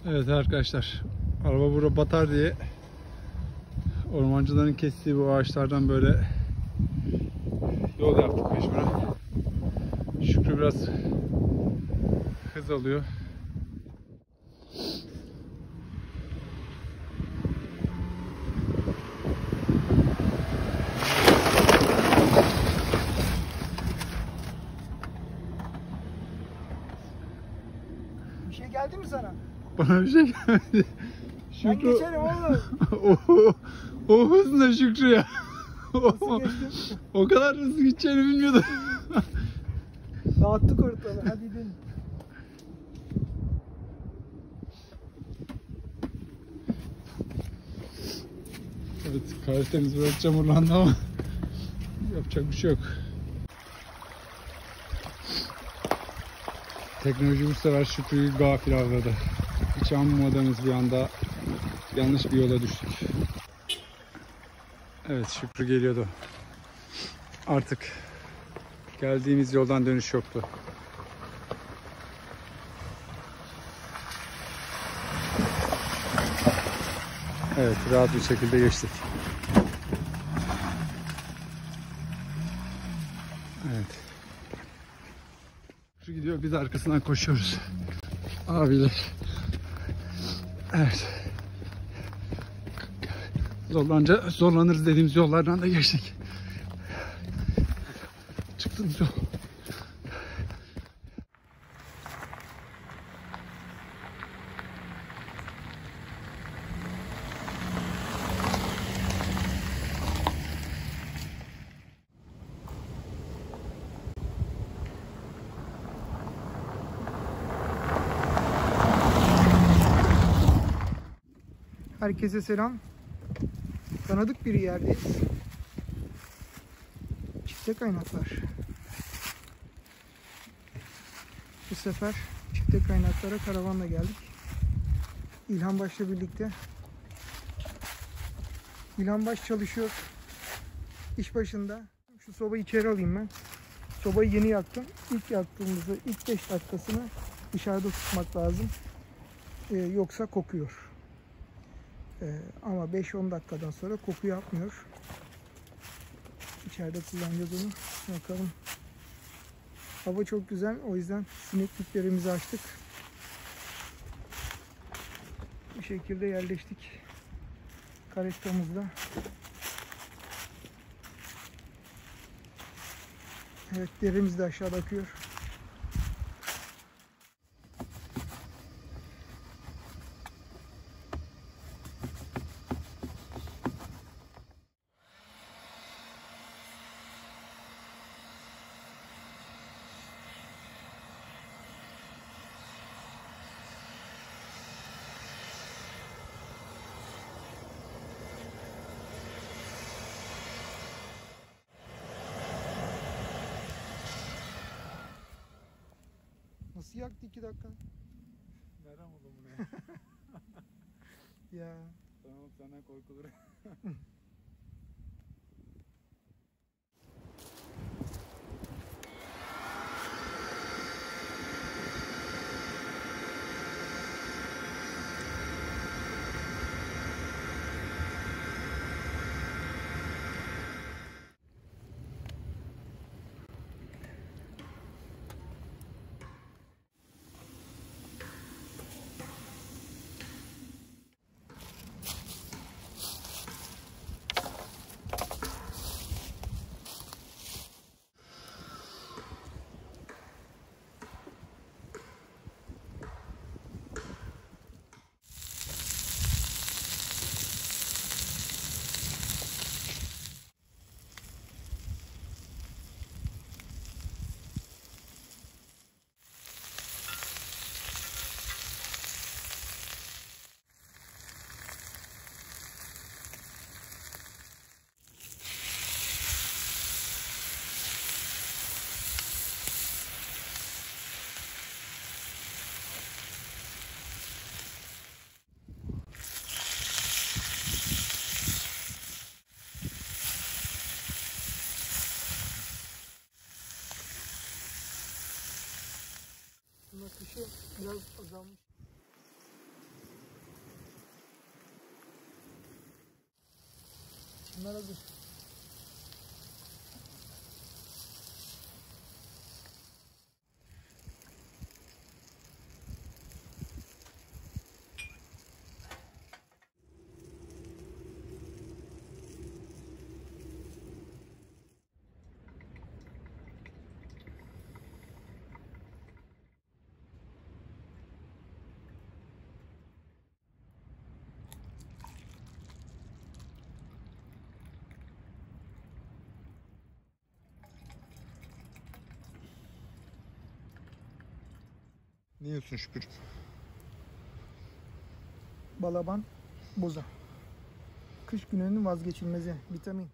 Evet arkadaşlar, araba burada batar diye ormancıların kestiği bu ağaçlardan böyle yol yaptık mecburen. Şükrü biraz hız alıyor. Bir şey geldi mi sana? Bana bir şey gelmedi. Ben geçerim oğlum. o hız ne Şükrü ya? Nasıl geçtim? O kadar hızlı gideceğini bilmiyordum. Dağıttık ortalığı. Hadi gidelim. Evet, Karadeniz biraz çamurlandı ama yapacak bir şey yok. Teknoloji bu sefer Şükrü'yü gafil avladı. Hiç anlamadığımız bir anda yanlış bir yola düştük. Evet, Şükrü geliyordu. Artık geldiğimiz yoldan dönüş yoktu. Evet, rahat bir şekilde geçtik. Evet. Şükrü gidiyor, biz arkasından koşuyoruz. Abiler. Evet. Zorlanırız dediğimiz yollardan da geçtik. Çıktığımız yol. Herkese selam. Tanıdık bir yerdeyiz. Çifte kaynaklar. Bu sefer çifte kaynaklara karavanla geldik. İlhan Baş'la birlikte. İlhan Baş çalışıyor. İş başında. Şu sobayı içeri alayım ben. Sobayı yeni yaktım. İlk yaktığımızda ilk 5 dakikasını dışarıda tutmak lazım. Yoksa kokuyor. Ama 5-10 dakikadan sonra koku yapmıyor. İçeride kullanacağız onu. Bakalım. Hava çok güzel. O yüzden sinekliklerimizi açtık. Bu şekilde yerleştik. Karestamızda. Evet, derimiz de aşağıda akıyor. Nasıl yaktı 2 dakika? Nereden buldun bunu ya? Ya. Tamam, senden korkulur. Bunlar hazır. Ne yiyorsun Şükrü? Balaban, boza. Kış gününün vazgeçilmezi. Vitamin.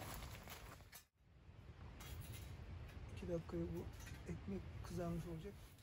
Bir dakikaya bu ekmek kızarmış olacak.